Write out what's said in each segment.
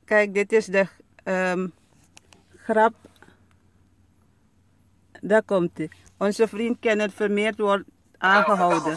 Kijk, dit is de grap. Daar komt hij. Onze vriend Kenneth Vermeer wordt aangehouden. Wat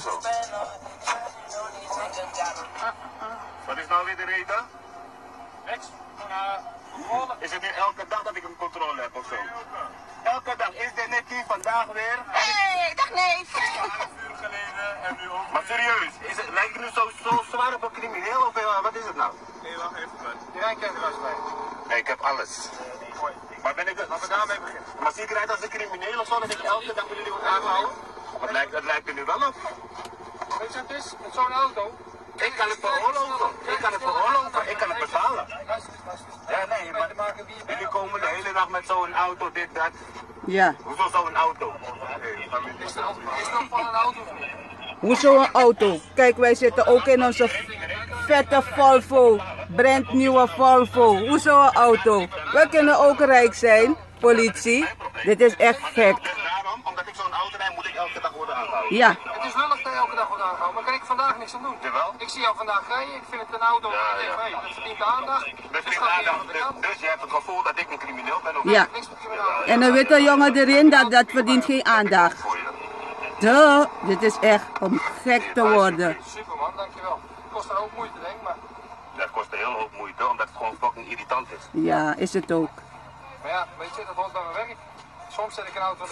is nou weer de reden? Niks. Is het nu elke dag dat ik een controle heb of zo? Elke dag. Is dit net die vandaag weer? Hey, dag neef. 12 uur geleden en nu ook. Maar serieus, lijkt het nu zo zwaar op een crimineel of wat is het nou? Nee, wacht even man. Je rijkent was bij. Nee, ik heb alles. Maar ben ik Laten we daarmee beginnen. Maar zie ik eruit als een crimineel of zo dat ik elke dag met jullie word aangehouden? Het lijkt er nu wel op. Weet je wat het is? Met zo'n auto. Ik kan het veroorloven. Ik kan het veroorloven. Ik kan het betalen. Luister. Ja, nee, maar jullie komen de hele dag met zo'n auto, dit, dat. Ja. Hoezo zo'n auto? Is het nog van een auto of niet? Hoezo een auto? Kijk, wij zitten ook in onze vette Volvo. Brandnieuwe Volvo. Hoezo een auto? We kunnen ook rijk zijn, politie. Dit is echt gek. Daarom, omdat ik zo'n auto rijd, moet ik elke dag worden aangehouden. Ja. Het is lullig dat je elke dag wordt aangehouden, maar kan ik vandaag niks aan doen? Jawel. Ik zie jou vandaag rijden, ik vind het een auto. Ja, ja. Hey, dat verdient aandacht. Dus, dus je hebt het gevoel dat ik een crimineel ben of Ja. Niks met crimineel. En een witte jongen erin, dat verdient geen aandacht. voor je? Duh, dit is echt om gek te worden. Super man, dankjewel. Het kost een hoop moeite denk ik, maar... Dat kost een hele hoop moeite, omdat het gewoon fucking irritant is. Ja, is het ook. Maar ja, weet je, dat hoort bij mijn werk. Soms zet ik een auto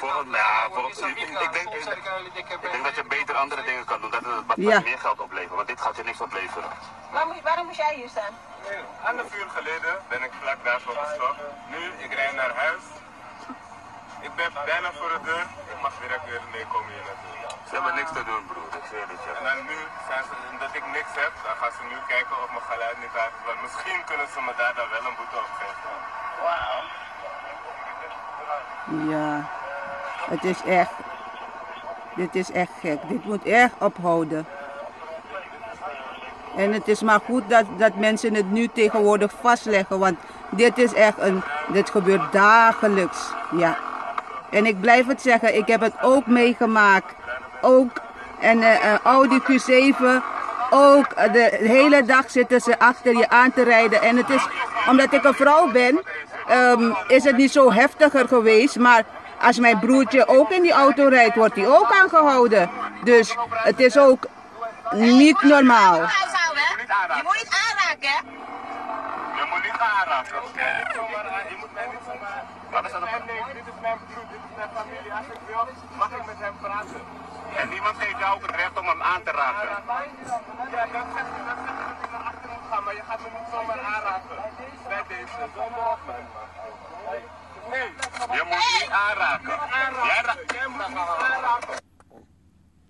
Ik denk dat je beter andere dingen kan doen, dat het wat meer geld oplevert, want dit gaat je niks opleveren. Waarom moest jij hier staan? 1,5 uur geleden ben ik vlak daarvoor gestopt. Nu, ik rijd naar huis. Ik ben bijna voor de deur. Ik mag direct weer meekomen hier naartoe. Ze hebben niks te doen, broer, ik zweer het je. En dan nu, omdat ik niks heb, dan gaan ze nu kijken of mijn geluid niet uit is. Want misschien kunnen ze me daar dan wel een boete op geven. Wauw. Ja, het is echt. Dit is echt gek. Dit moet echt ophouden. En het is maar goed dat mensen het nu tegenwoordig vastleggen. Want dit is echt dit gebeurt dagelijks. Ja. En ik blijf het zeggen, ik heb het ook meegemaakt. Ook en Audi Q7. Ook de hele dag zitten ze achter je aan te rijden. En het is, omdat ik een vrouw ben, is het niet zo heftiger geweest. Maar als mijn broertje ook in die auto rijdt, wordt hij ook aangehouden. Dus het is ook niet normaal. Je moet niet aanraken, hè? Je moet niet aanraken. Je moet mij niet zomaar... Wat is dat? Dit is mijn broer, dit is mijn familie. Als ik wil, mag ik met hem praten. En niemand geeft jou ook het recht om hem aan te raken. Ja, dan zeg je dat ik naar achter moet gaan, maar je gaat me niet zomaar aanraken. Bij deze, zonder op man. Nee. Je moet niet aanraken. Jij moet niet aanraken.